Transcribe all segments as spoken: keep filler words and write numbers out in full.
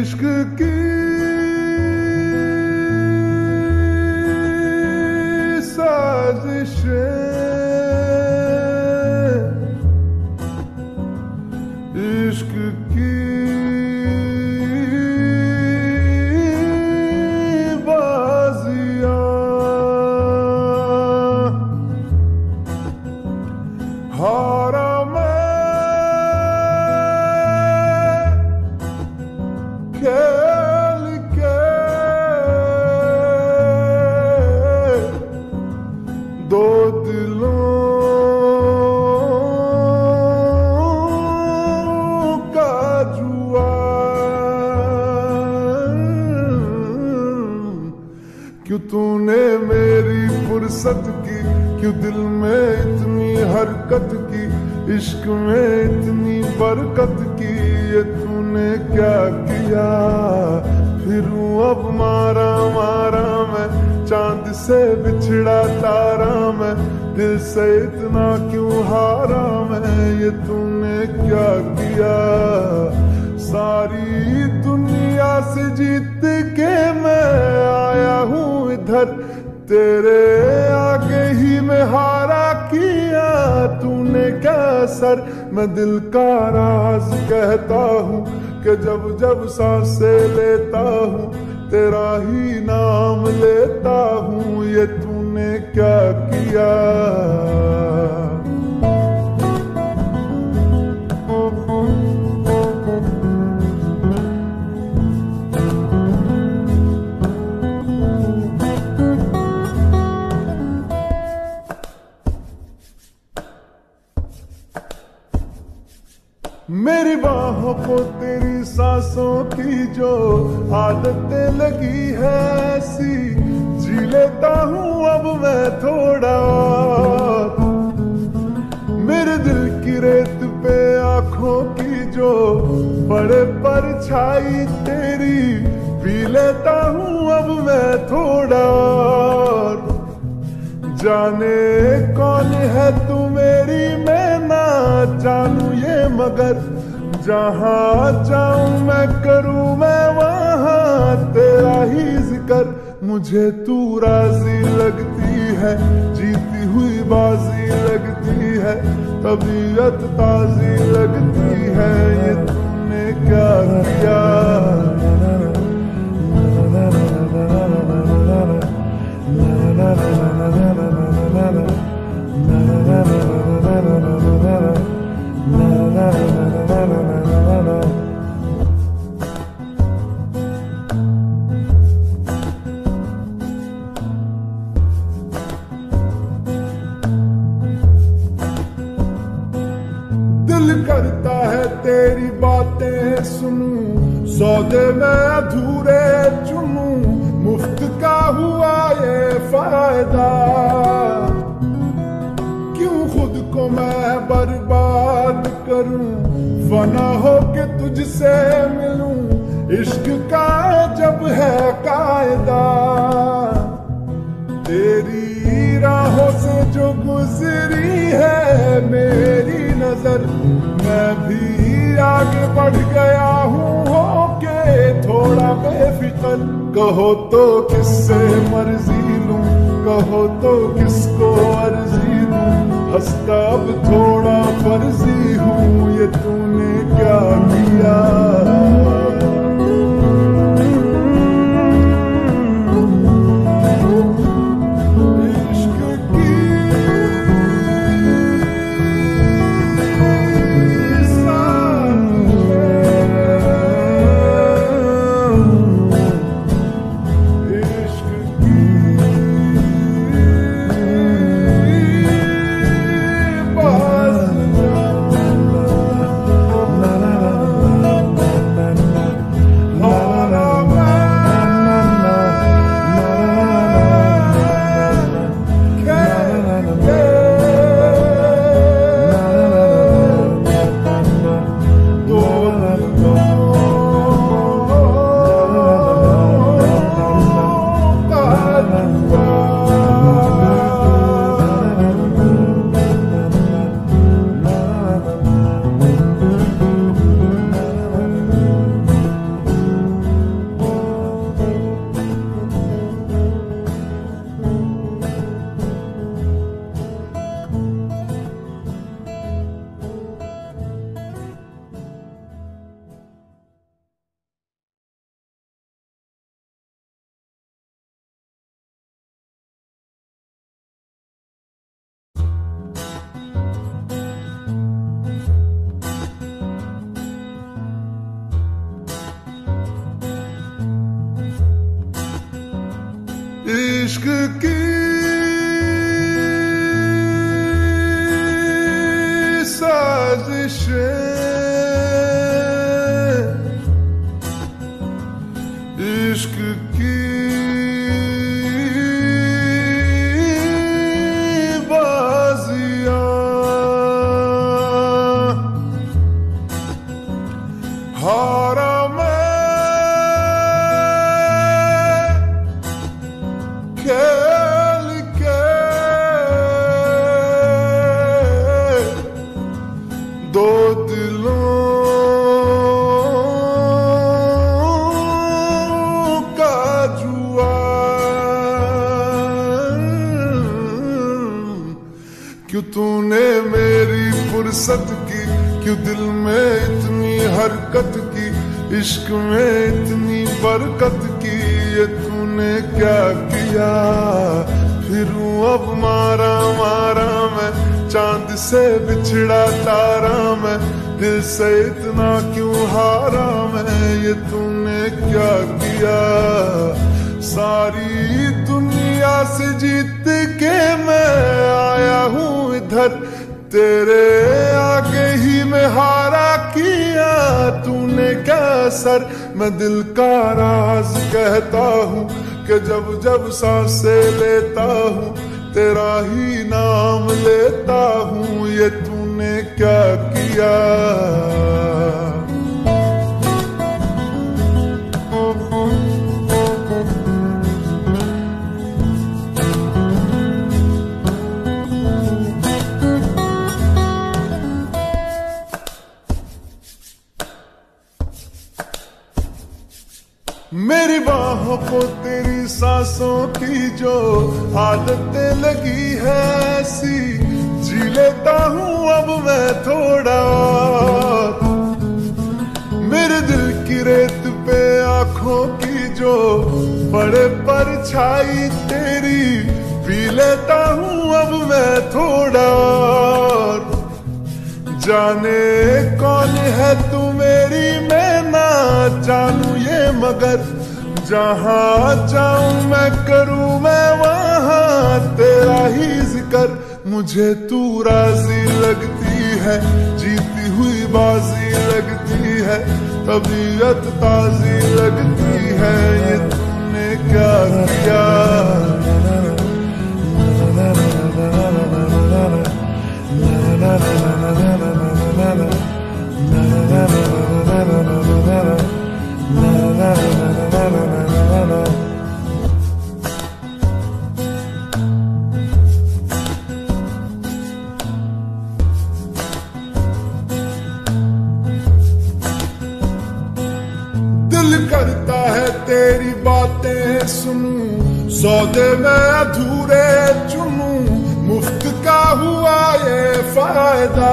इश्क की साजिशें, इश्क की बाजियां, हारा खेल के दो दिलों का जुआ, क्यों तूने मेरी फुर्सत की, क्यों दिल में इतनी हरकत की, इश्क में इतनी बरकत की, ये तूने क्या किया। फिरूं अब मारा मारा मैं, चांद से बिछड़ा तारा मैं, दिल से इतना क्यों हारा मैं, ये तूने क्या किया। सारी दुनिया से जीत के मैं आया हूँ इधर, तेरे आगे ही मैं हारा किया। तूने क्या असर, मैं दिल का राज कहता हूँ कि जब जब सांसें लेता हूँ तेरा ही नाम लेता हूँ, ये तूने क्या किया। मेरी बाहों को तेरी सांसों की जो आदतें लगी है ऐसी, जी लेता हूँ अब मैं थोड़ा। मेरे दिल की रेत पे आंखों की जो बड़े परछाई तेरी, पी लेता हूँ अब मैं थोड़ा। जाने कौन है तू मेरी, मैं ना जानू ये मगर, जहाँ जाऊं मैं करूं मैं वहाँ तेरा ही जिक्र। मुझे तू राजी लगती है, जीती हुई बाजी लगती है, तबीयत ताजी लगती है, ये तूने क्या किया। दिल करता है तेरी बातें सुनूं, सौदे में अधूरे चुनूं, मुफ्त का हुआ ये फायदा। क्यों खुद को मैं बर्बाद करूं, फना हो के तुझसे मिलूं, इश्क का जब है कायदा। तेरी राहों से जो गुजरी है मेरी नजर, मैं भी आगे बढ़ गया हूँ होके थोड़ा बेफिक्र। कहो तो किससे मर्जी लूं, कहो तो किसको अर्जी दूं, हंसता अब थोड़ा फर्जी हूँ, ये तूने क्या किया। इश्क की साजिशें, इश्क की बाजियां, हारा खेल के दो दिलों का जुआ। क्यों तूने मेरी फुर्सत की, क्यों दिल में इतनी हरकत की, इश्क में इतनी बरकत की, ये तूने क्या किया। फिरूं अब मारा मारा मैं, चांद से बिछड़ा तारा मैं, दिल से इतना क्यों हारा मैं, ये तूने क्या किया। सारी दुनिया से जीत के मैं आया हूँ इधर, तेरे आगे ही मैं हारा किया। तूने क्या असर, मैं दिल का राज कहता हूँ कि जब जब सांसें लेता हूँ तेरा ही नाम लेता हूँ, ये तूने क्या किया। मेरी बाहों को तेरी सांसों की जो आदतें लगी है ऐसी, जी लेता हूँ अब मैं थोड़ा। मेरे दिल की रेत पे आंखों की जो बड़े परछाई तेरी, पी लेता हूँ अब मैं थोड़ा। जाने कौन है तू मेरी, मैं ना जानू ये मगर, जहाँ जाऊं मैं करूं मैं वहाँ तेरा ही जिक्र। मुझे तू राजी लगती है, जीती हुई बाजी लगती है, तबीयत ताजी लगती है, ये तूने क्या किया। दिल करता है तेरी बातें सुनूं, सौदे में अधूरे चुनूं, मुफ्त का हुआ ये फायदा।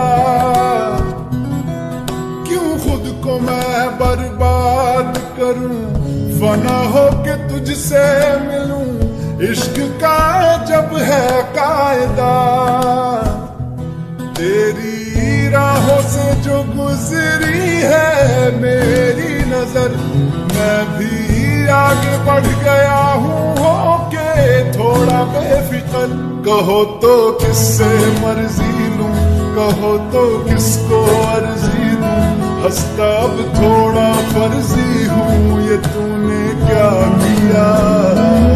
क्यों खुद को मैं बर्बाद करूं, फना हो के तुझसे मिलूं, इश्क का जब है कायदा। तेरी राहों से जो गुजरी है मेरी नजर, मैं भी आगे बढ़ गया हूँ होके थोड़ा बेफिक्र। कहो तो किससे मर्जी लूं, कहो तो किसको अर्जी दूं, हंसता अब थोड़ा फर्जी हूँ, ये तूने क्या किया।